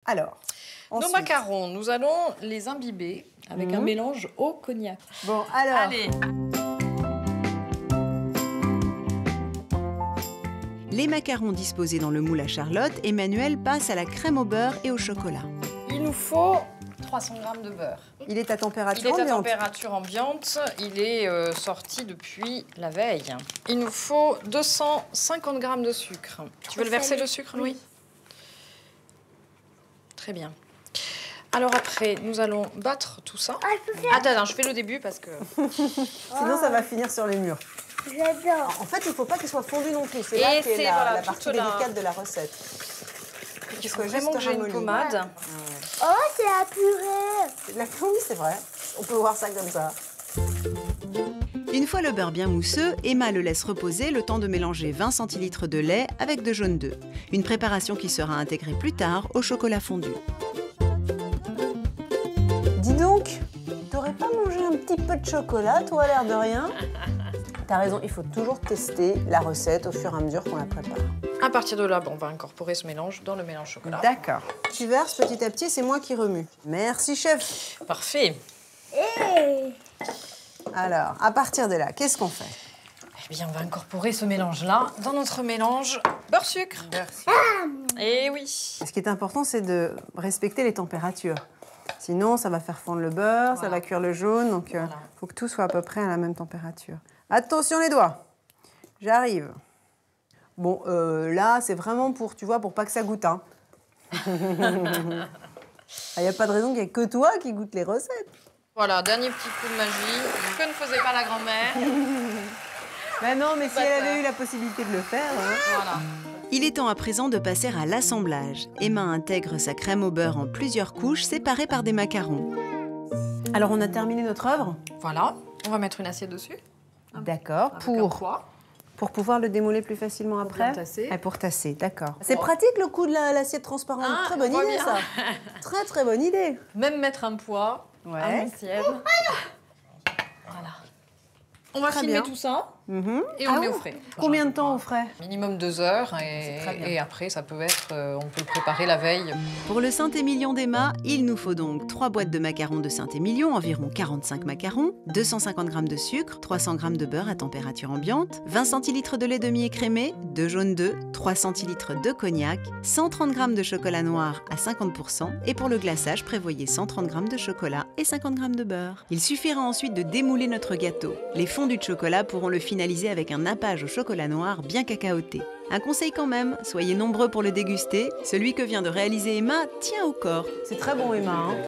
Alors, Nos ensuite. macarons, nous allons les imbiber avec un mélange au cognac. Bon, alors. Allez. Les macarons disposés dans le moule à Charlotte, Emmanuel passe à la crème au beurre et au chocolat. Il nous faut 300 g de beurre. Il est à Il température est à ambiante. température ambiante. Il est sorti depuis la veille. Il nous faut 250 g de sucre. Tu veux le verser le sucre, Louis? Très bien. Alors après, nous allons battre tout ça. Attends, je fais le début parce que... Sinon, ça va finir sur les murs. J'adore. En fait, il ne faut pas qu'il soit fondu non plus. C'est Et là qu'est c'est, la, voilà, la partie toute la- délicate de la recette. Il soit faut vraiment juste que j'ai une ramolli. pommade. Oh, c'est la purée. C'est de la oui, c'est vrai. On peut voir ça comme ça. Une fois le beurre bien mousseux, Emma le laisse reposer le temps de mélanger 20 centilitres de lait avec de jaune d'œuf. Une préparation qui sera intégrée plus tard au chocolat fondu. Dis donc, t'aurais pas mangé un petit peu de chocolat, toi, à l'air de rien? T'as raison, il faut toujours tester la recette au fur et à mesure qu'on la prépare. À partir de là, on va incorporer ce mélange dans le mélange chocolat. D'accord. Tu verses petit à petit, c'est moi qui remue. Merci, chef. Parfait. Alors, à partir de là, qu'est-ce qu'on fait? Eh bien, on va incorporer ce mélange-là dans notre mélange beurre-sucre. Eh oui. Ce qui est important, c'est de respecter les températures. Sinon, ça va faire fondre le beurre, ça Voilà. va cuire le jaune, donc il Voilà. faut que tout soit à peu près à la même température. Attention les doigts, j'arrive. Bon, là, c'est vraiment pour, tu vois, pour pas que ça goûte. Hein. Il n'y a pas de raison qu'il n'y ait que toi qui goûte les recettes. Voilà, dernier petit coup de magie que ne faisait pas la grand-mère. Ben non, mais si elle avait eu la possibilité de le faire... hein. Voilà. Il est temps à présent de passer à l'assemblage. Emma intègre sa crème au beurre en plusieurs couches séparées par des macarons. Alors, on a terminé notre œuvre. Voilà. On va mettre une assiette dessus. D'accord, Avec un poids. pour pouvoir le démouler plus facilement après. bien tasser. Et pour tasser, d'accord. C'est Bon. pratique le coup de l'assiette transparente. Ah, Très bonne on voit idée, bien. ça. Très, très bonne idée. Même mettre un poids à Ouais. l'ancienne. Voilà. On va Très filmer bien. tout ça Mhm. et on le met au frais. Combien de temps au frais? Minimum 2 heures C'est très bien. et après ça peut être, on peut le préparer la veille. Pour le Saint-Émilion d'Emma, il nous faut donc 3 boîtes de macarons de Saint-Émilion, environ 45 macarons, 250 g de sucre, 300 g de beurre à température ambiante, 20 centilitres de lait demi-écrémé, 2 jaunes d'œufs, 3 centilitres de cognac, 130 g de chocolat noir à 50% et pour le glaçage, prévoyez 130 g de chocolat et 50 g de beurre. Il suffira ensuite de démouler notre gâteau. Les fondus de chocolat pourront le finaliser avec un nappage au chocolat noir bien cacaoté. Un conseil quand même, soyez nombreux pour le déguster. Celui que vient de réaliser Emma tient au corps. C'est très bon, Emma. Hein.